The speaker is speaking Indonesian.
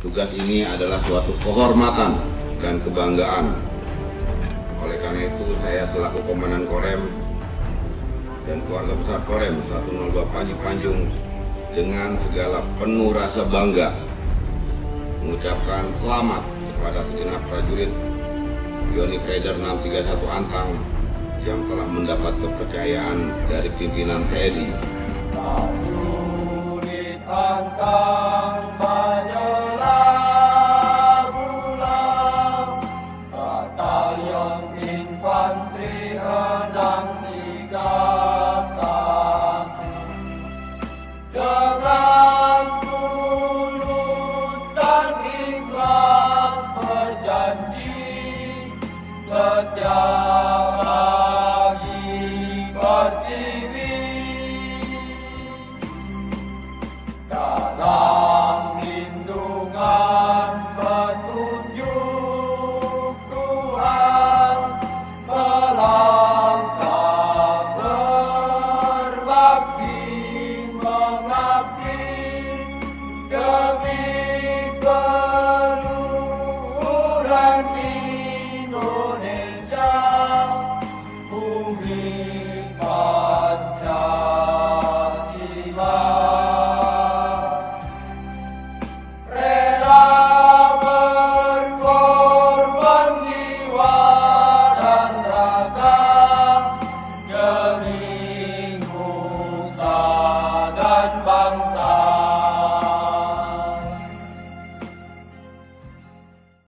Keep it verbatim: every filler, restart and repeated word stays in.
Tugas ini adalah suatu kehormatan dan kebanggaan. Oleh karena itu, saya selaku Komandan Korem dan keluarga besar Korem seratus dua Panji Panjung dengan segala penuh rasa bangga mengucapkan selamat kepada segenap prajurit Yonif Raider enam tiga satu Antang yang telah mendapat kepercayaan dari pimpinan T N I. Prajurit Antang menyelam bulan, Batalion Infanteri enam tiga satu dengan tulus dan ikhlas berjanji setia bagi Pertiwi dalam lindungan petunjuk Tuhan, melangkah berbakti.